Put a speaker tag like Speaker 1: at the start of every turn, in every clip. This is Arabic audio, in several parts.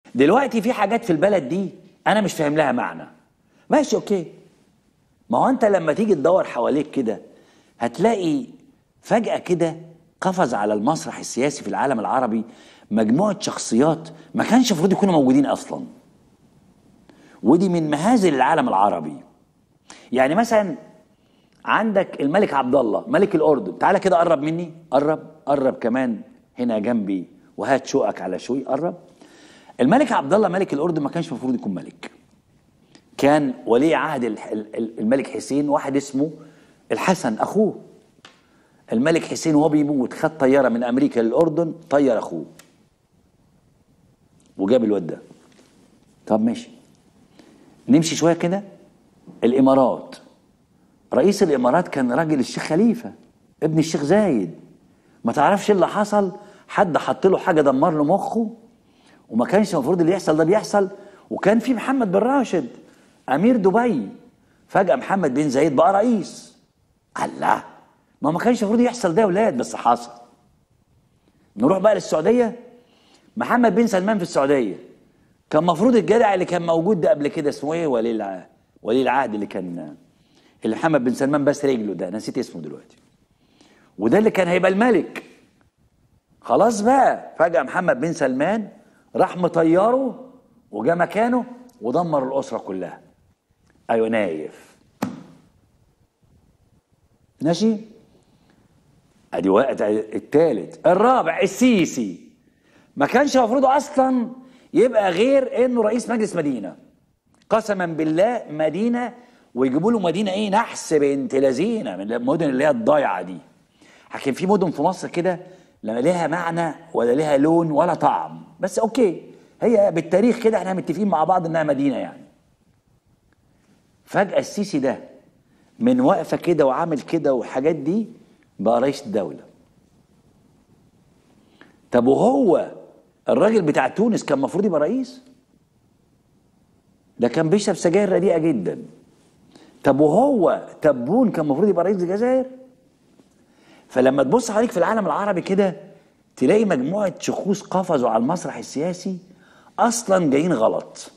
Speaker 1: دلوقتي في حاجات في البلد دي انا مش فاهم لها معنى. ماشي اوكي، ما هو انت لما تيجي تدور حواليك كده هتلاقي فجأة كده قفز على المسرح السياسي في العالم العربي مجموعة شخصيات ما كانش المفروض يكونوا موجودين اصلا، ودي من مهازل العالم العربي. يعني مثلا عندك الملك عبد الله ملك الاردن، تعالى كده قرب مني، قرب كمان هنا جنبي وهات شوقك على شوي، قرب. الملك عبد الله ملك الاردن ما كانش المفروض يكون ملك، كان ولي عهد الملك حسين واحد اسمه الحسن اخوه. الملك حسين وهو بيموت خد طياره من امريكا للاردن، طير اخوه وجاب الواد ده. طب ماشي، نمشي شويه كده. الامارات، رئيس الامارات كان راجل الشيخ خليفه ابن الشيخ زايد. ما تعرفش اللي حصل، حد حط له حاجه دمر له مخه، وما كانش المفروض اللي يحصل ده بيحصل. وكان في محمد بن راشد امير دبي، فجاه محمد بن زايد بقى رئيس. الله، ما كانش المفروض يحصل ده يا ولاد، بس حصل. نروح بقى للسعوديه، محمد بن سلمان في السعوديه كان المفروض الجدع اللي كان موجود ده قبل كده اسمه ايه، ولي العهد اللي محمد بن سلمان بس رجله ده، نسيت اسمه دلوقتي، وده اللي كان هيبقى الملك. خلاص بقى فجأة محمد بن سلمان راح مطيره وجا مكانه ودمر الأسرة كلها. أيوة نايف. ماشي؟ ادي وقت الثالث. الرابع السيسي، ما كانش المفروض اصلا يبقى غير انه رئيس مجلس مدينه. قسما بالله مدينه، ويجيبوا له مدينه ايه، نحس بنت لذينه من المدن اللي هي الضايعه دي. لكن في مدن في مصر كده لا لها معنى ولا لها لون ولا طعم، بس اوكي هي بالتاريخ كده احنا متفقين مع بعض انها مدينه يعني. فجاه السيسي ده من وقفه كده وعامل كده والحاجات دي بقى رئيس الدوله. طب وهو الراجل بتاع تونس كان المفروض يبقى رئيس؟ ده كان بيشرب سجاير رديئه جدا. طب وهو تبون كان المفروض يبقى رئيس الجزائر؟ فلما تبص عليك في العالم العربي كده تلاقي مجموعه شخوص قفزوا على المسرح السياسي اصلا جايين غلط.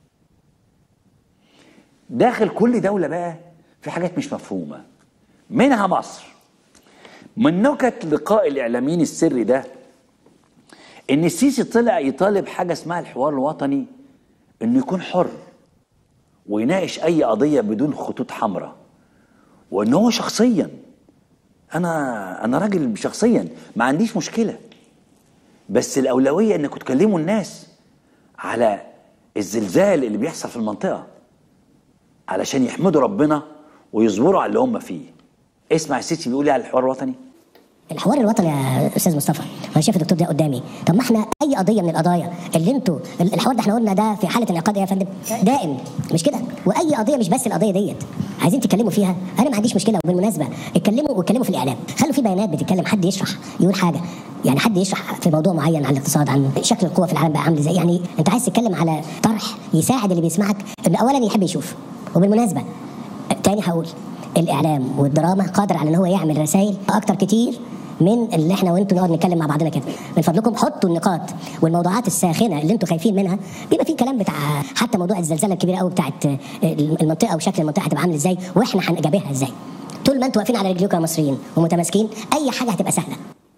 Speaker 1: داخل كل دوله بقى في حاجات مش مفهومه، منها مصر. من نكت لقاء الاعلاميين السري ده ان السيسي طلع يطالب حاجه اسمها الحوار الوطني، انه يكون حر ويناقش اي قضيه بدون خطوط حمراء، وان هو شخصيا انا راجل شخصيا ما عنديش مشكله، بس الاولويه انكم تكلموا الناس على الزلزال اللي بيحصل في المنطقه علشان يحمدوا ربنا ويصبروا على اللي هم فيه. اسمع السيسي بيقول ايه على الحوار الوطني.
Speaker 2: الحوار الوطني يا استاذ مصطفى، انا شايف الدكتور ده قدامي. طب ما احنا اي قضيه من القضايا اللي انتوا الحوار ده احنا قلنا ده في حاله انعقاد يا فندم دائم، مش كده؟ واي قضيه مش بس القضيه ديت عايزين تتكلموا فيها، انا ما عنديش مشكله. وبالمناسبه اتكلموا في الاعلام، خلوا في بيانات بتتكلم، حد يشرح يقول حاجه، يعني حد يشرح في موضوع معين عن الاقتصاد، عن شكل القوى في العالم بقى عامل ازاي. يعني انت عايز تتكلم على طرح يساعد اللي بيسمعك ان اولا يحب يشوف. وبالمناسبه تاني هقول الاعلام والدراما قادر على ان هو يعمل رسائل اكتر كتير من اللي احنا وانتوا نقعد نتكلم مع بعضنا كده. من فضلكم حطوا النقاط والموضوعات الساخنه اللي انتوا خايفين منها، بيبقى في كلام بتاع حتى موضوع الزلزال الكبيره قوي بتاعت المنطقه وشكل المنطقه هتبقى عامل ازاي واحنا هنجابهها ازاي. طول ما انتوا واقفين على رجليكم يا مصريين ومتماسكين اي حاجه هتبقى سهله.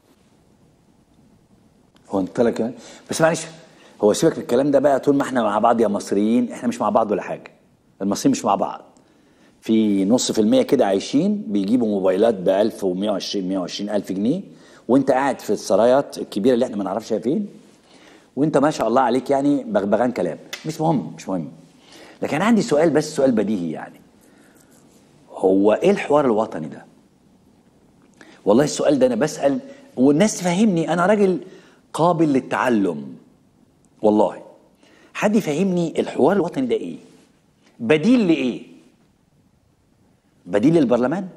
Speaker 1: هو انت لك بس معلش، هو سيبك من الكلام ده بقى. طول ما احنا مع بعض يا مصريين، احنا مش مع بعض ولا حاجه. المصريين مش مع بعض، في نص في المية كده عايشين بيجيبوا موبايلات ب 1000 و 120 ألف جنيه، وانت قاعد في السرايات الكبيرة اللي احنا ما نعرفش فين، وانت ما شاء الله عليك يعني بغبغان كلام. مش مهم. لكن عندي سؤال، بس سؤال بديهي يعني، هو ايه الحوار الوطني ده؟ والله السؤال ده انا بسأل والناس تفهمني، انا راجل قابل للتعلم والله. حد يفهمني الحوار الوطني ده ايه؟ بديل لايه؟ بديل للبرلمان؟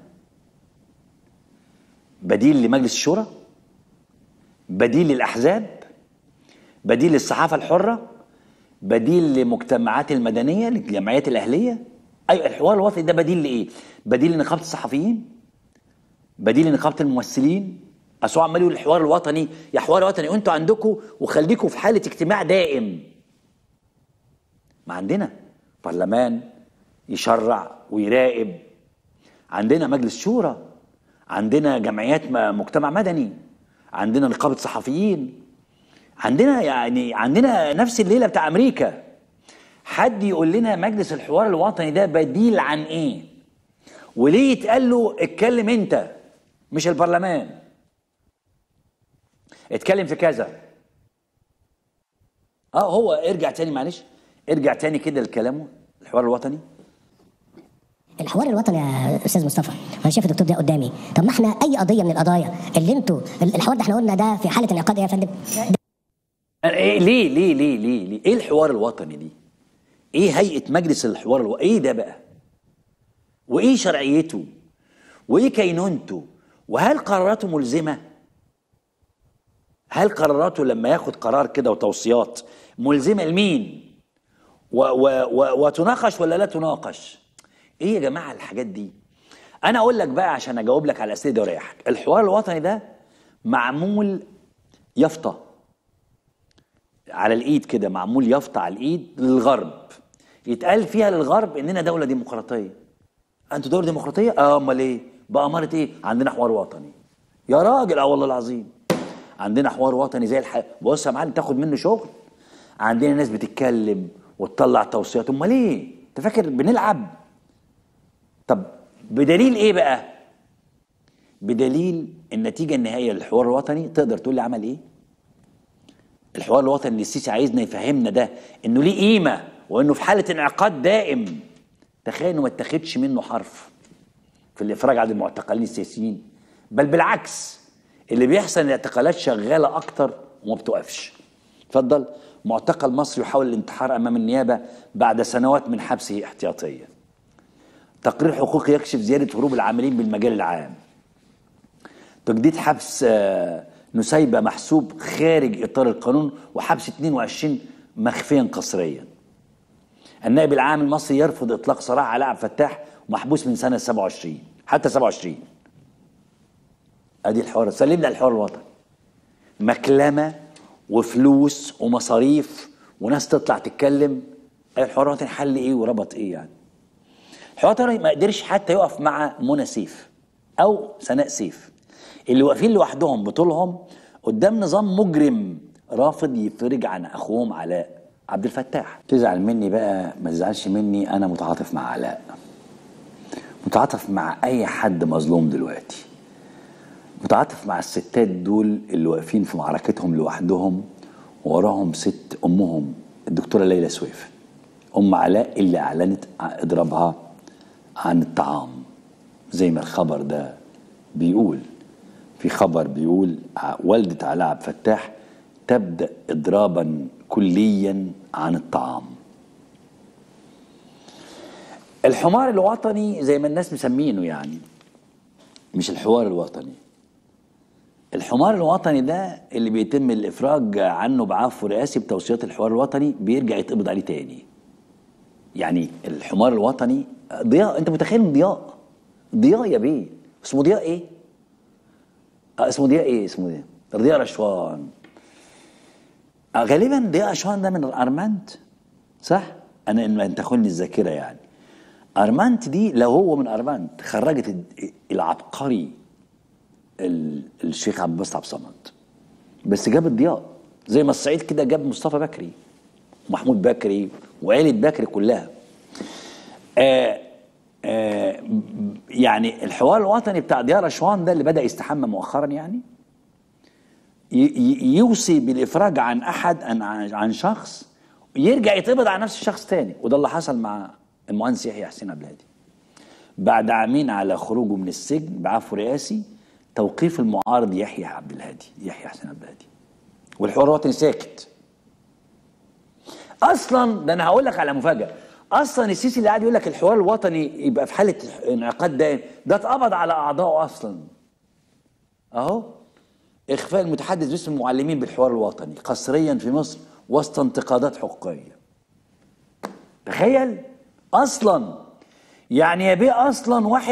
Speaker 1: بديل لمجلس الشورى؟ بديل للأحزاب؟ بديل للصحافة الحرة؟ بديل للمجتمعات المدنية، للجمعيات الأهلية؟ أيوة، الحوار الوطني ده بديل لإيه؟ بديل لنقابة الصحفيين؟ بديل لنقابة الممثلين؟ أصل هو عمال يقول الحوار الوطني، يا حوار وطني وأنتوا عندكم وخليكم في حالة اجتماع دائم. ما عندنا برلمان يشرع ويراقب، عندنا مجلس شورى، عندنا جمعيات مجتمع مدني، عندنا نقابة صحفيين، عندنا نفس الليلة بتاع أمريكا. حد يقول لنا مجلس الحوار الوطني ده بديل عن إيه؟ وليه يتقال له اتكلم أنت مش البرلمان؟ اتكلم في كذا. هو ارجع تاني، معلش ارجع تاني كده لكلامه. الحوار الوطني،
Speaker 2: الحوار الوطني يا استاذ مصطفى، انا شايف الدكتور ده قدامي. طب ما احنا اي قضيه من القضايا اللي انتوا الحوار ده احنا قلنا ده في حاله انعقاد يا فندم.
Speaker 1: إيه ليه ايه الحوار الوطني دي؟ ايه هيئه مجلس الحوار الوطني؟ ايه ده بقى؟ وايه شرعيته؟ وايه كينونته؟ وهل قراراته ملزمه؟ هل قراراته لما ياخد قرار كده وتوصيات ملزمه لمين؟ وتناقش ولا لا تناقش؟ ايه يا جماعه الحاجات دي؟ انا اقول لك بقى عشان اجاوب لك على الاسئله دي واريحك. الحوار الوطني ده معمول يافطه على الايد كده، معمول يافطه على الايد للغرب، يتقال فيها للغرب اننا دوله ديمقراطيه. انتوا دوله ديمقراطيه؟ امال ايه؟ بأمارة ايه؟ عندنا حوار وطني. يا راجل والله العظيم عندنا حوار وطني زي بص يا معلم، تاخد منه شغل. عندنا ناس بتتكلم وتطلع توصيات. امال ايه؟ انت فاكر بنلعب؟ طب بدليل ايه بقى؟ بدليل النتيجه النهائيه للحوار الوطني. تقدر تقول لي عمل ايه؟ الحوار الوطني اللي السيسي عايزنا يفهمنا ده انه ليه قيمه وانه في حاله انعقاد دائم. تخيل انه ما اتخذش منه حرف في الافراج عن المعتقلين السياسيين، بل بالعكس اللي بيحصل الاعتقالات شغاله اكتر وما بتوقفش. اتفضل. معتقل مصري يحاول الانتحار امام النيابه بعد سنوات من حبسه احتياطيا. تقرير حقوقي يكشف زياده هروب العاملين بالمجال العام. تجديد حبس نسيبة محسوب خارج اطار القانون، وحبس 22 مخفيا قسريا. النائب العام المصري يرفض اطلاق سراح على عبد الفتاح ومحبوس من سنه 27 حتى 27. ادي الحوار. سلمنا الحوار الوطني، مكلمه وفلوس ومصاريف وناس تطلع تتكلم. الحوار الوطني حل ايه وربط ايه يعني؟ الحوار الوطني ما قدرش حتى يقف مع منى سيف او سناء سيف اللي واقفين لوحدهم بطولهم قدام نظام مجرم رافض يفرج عن اخوهم علاء عبد الفتاح. تزعل مني بقى ما تزعلش مني، انا متعاطف مع علاء، متعاطف مع اي حد مظلوم دلوقتي، متعاطف مع الستات دول اللي واقفين في معركتهم لوحدهم ووراهم ست امهم الدكتوره ليلى سويف، ام علاء اللي اعلنت اضرابها عن الطعام. زي ما الخبر ده بيقول، في خبر بيقول والدة علاء عبد الفتاح تبدأ إضرابا كليا عن الطعام. الحمار الوطني زي ما الناس مسمينه يعني، مش الحوار الوطني. الحمار الوطني ده اللي بيتم الإفراج عنه بعفو رئاسي بتوصيات الحوار الوطني بيرجع يتقبض عليه تاني. يعني الحمار الوطني ضياء. انت متخيل ضياء يا بيه؟ اسمه ضياء ايه؟ اسمه ضياء ضياء رشوان. غالبا ضياء رشوان ده من ارمنت، صح؟ انا ان تخوني الذاكره يعني. ارمنت دي لو هو من ارمنت خرجت العبقري الشيخ عبد الباسط عبد الصمد، بس جابت ضياء زي ما الصعيد كده جاب مصطفى بكري ومحمود بكري وعيلة بكري كلها. يعني الحوار الوطني بتاع ضياء رشوان ده اللي بدأ يستحمى مؤخرا يعني يوصي بالإفراج عن أحد عن شخص يرجع يتقبض على نفس الشخص تاني. وده اللي حصل مع المهندس يحيى حسين عبد الهادي بعد عامين على خروجه من السجن بعفو رئاسي، توقيف المعارض يحيى حسين عبد الهادي، والحوار الوطني ساكت. اصلا ده انا هقول لك على مفاجاه، اصلا السيسي اللي قاعد يقول لك الحوار الوطني يبقى في حاله انعقاد دائم ده اتقبض على اعضائه اصلا. اهو اخفاء المتحدث باسم المعلمين بالحوار الوطني قسريا في مصر وسط انتقادات حقوقيه. تخيل اصلا يعني يا بيه، اصلا واحد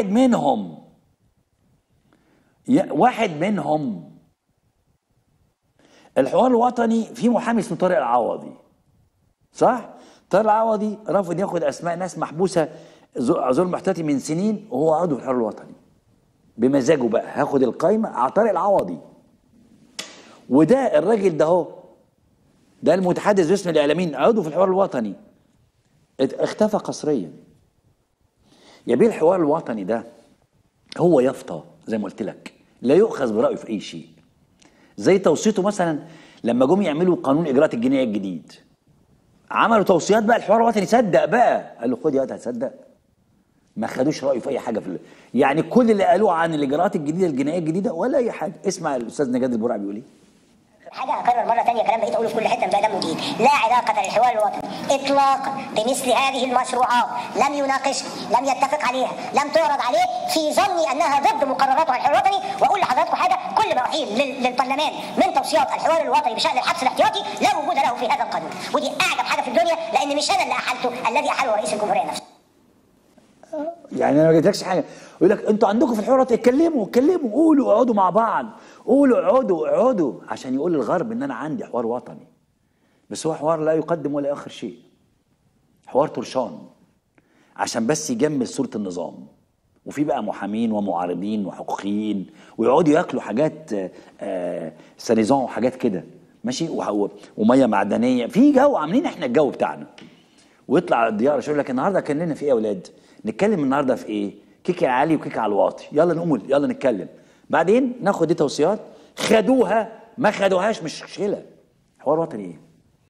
Speaker 1: منهم الحوار الوطني في محامي اسمه طارق العوضي، صح؟ طارق العوضي رافض ياخد اسماء ناس محبوسه ظلم احتياطي من سنين وهو عضو في الحوار الوطني. بمزاجه بقى هاخد القايمه على طارق العوضي. وده الراجل ده اهو، ده المتحدث باسم الاعلاميين عضو في الحوار الوطني، اختفى قسريا. يا بيه الحوار الوطني ده هو يافطه زي ما قلت لك، لا يؤخذ برايه في اي شيء. زي توصيته مثلا لما جم يعملوا قانون الاجراءات الجنائيه الجديد، عملوا توصيات بقى الحوار الوطني صدق بقى، قال له خد يا واد هتصدق. ما خدوش رايه في اي حاجه يعني كل اللي قالوه عن الاجراءات الجديده الجنائيه الجديده ولا اي حاجه. اسمع الاستاذ نجاد البرعي بيقول ايه.
Speaker 2: حاجه هكرر مره ثانيه كلام بقيت اقوله في كل حته بقى دمه تقيل. لا علاقه للحوار الوطني اطلاقا بمثل هذه المشروعات، لم يناقشها، لم يتفق عليها، لم تعرض عليه، في ظني انها ضد مقررات الحوار الوطني. واقول لحضراتكم حاجه، كل ما احيل للبرلمان من توصيات الحوار الوطني بشان الحبس الاحتياطي لا وجود له في هذا القانون، ودي اعجب حاجه في الدنيا، لان مش انا اللي احلته، الذي احله رئيس الجمهوريه نفسه.
Speaker 1: يعني انا ما جبتلكش حاجه، يقول لك انتوا عندكم في الحوارات اتكلموا قولوا اقعدوا مع بعض، قولوا اقعدوا عشان يقول الغرب ان انا عندي حوار وطني. بس هو حوار لا يقدم ولا يؤخر شيء، حوار طرشان عشان بس يجمل صوره النظام. وفي بقى محامين ومعارضين وحقوقيين ويقعدوا ياكلوا حاجات سانيزون وحاجات كده ماشي، وميه معدنيه في جو، عاملين احنا الجو بتاعنا. ويطلع الضياء يقول لك النهارده كان لنا في ايه يا اولاد؟ نتكلم النهارده في ايه؟ كيكي عالي وكيكي على الواطي، يلا نقول يلا نتكلم. بعدين ناخد دي توصيات، خدوها ما خدوهاش مش مشكله. حوار وطني ايه؟